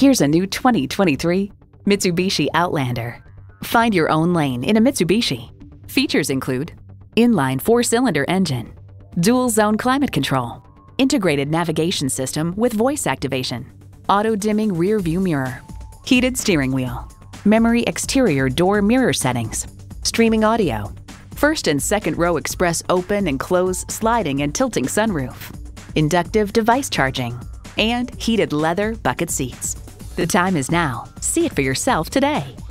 Here's a new 2023 Mitsubishi Outlander. Find your own lane in a Mitsubishi. Features include inline 4-cylinder engine, dual-zone climate control, integrated navigation system with voice activation, auto-dimming rear-view mirror, heated steering wheel, memory exterior door mirror settings, streaming audio, first and second row express open and close sliding and tilting sunroof, inductive device charging, and heated leather bucket seats. The time is now. See it for yourself today.